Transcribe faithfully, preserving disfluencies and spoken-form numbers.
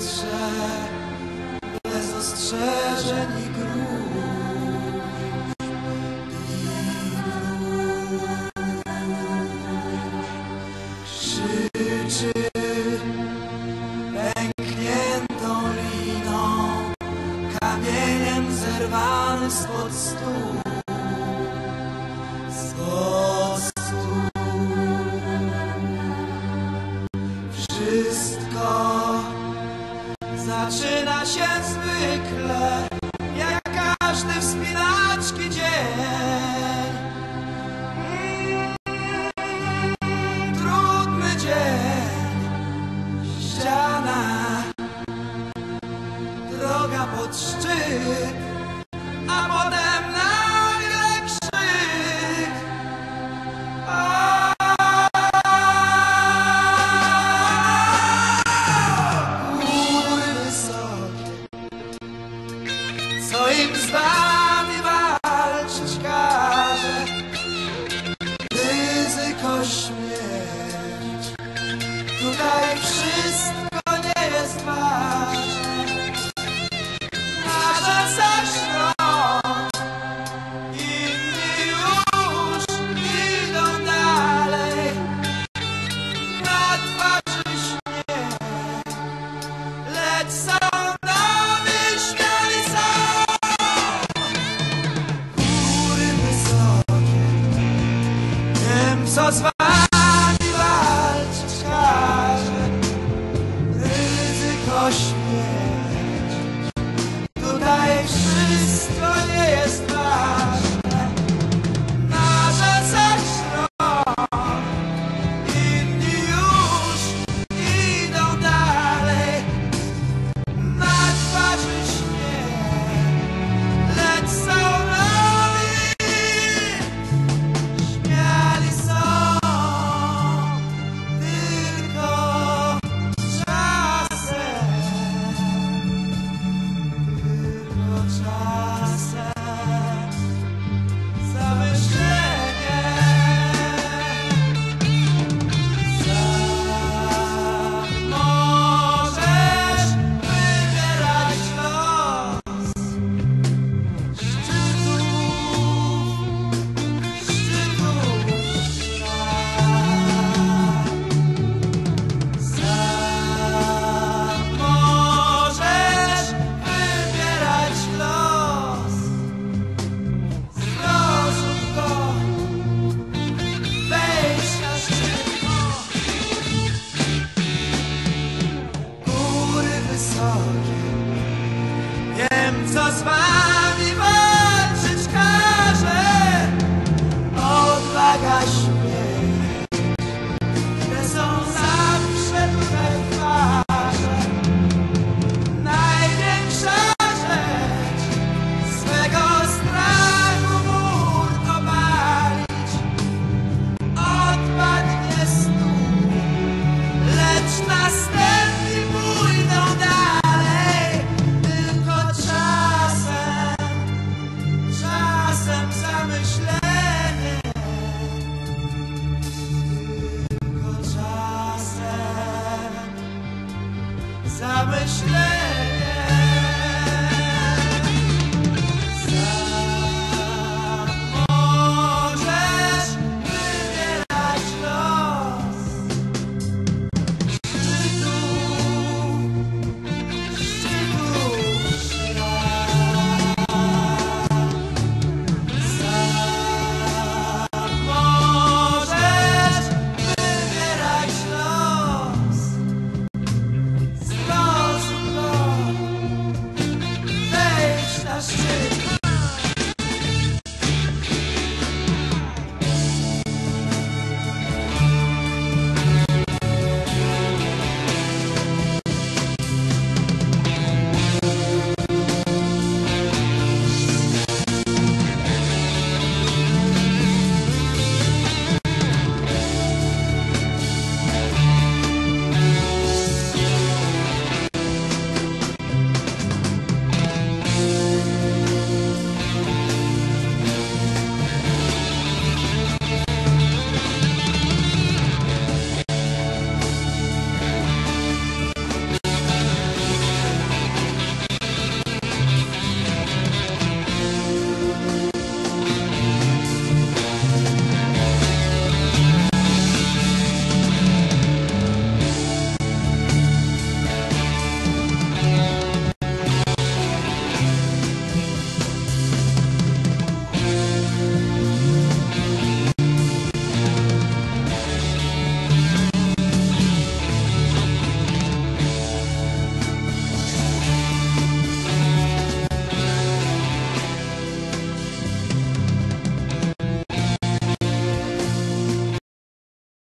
powietrze bez ostrzeżeń i gruźb i gruźb krzyczy pękniętą liną, kamieniem zerwany spod stół, spod stół. Wszystko zaczyna się zwykle, jak każdy wspinaczki dzień. Mm, trudny dzień, ściana, droga pod szczyt, a potem nagle krzyk. A góry wysokie, co im z nami walczyć każe, ryzyko śmierć, tutaj wszystko nie jest ważne. Nasza zaszło, inni już idą dalej, na twarzy śnieg, lecz są nami śmiali są. Góry wysokie, wiem co z wami walczyć każe, ryzyko śmierć, tutaj wszystko nie jest ważne. Nasza zaszło, inni już idą dalej, na twarzy śmiech, lecz są nami śmiali są. Tylko czasem, tylko czasem zamyślenie, sam możesz wybierać los szczytów, szczytów świat. Sam możesz wybierać los, zrozum go, wejdź na szczyt. Góry wysokie, wiem co z wami walczyć każe, odwaga śmiech, te są zawsze tutaj twarze. Największa rzecz, swego strachu mur obalić, odpadnie stół, lecz następni pójdą dalej. Tylko czasem, czasem zamyślenie, tylko czasem zamyślenie.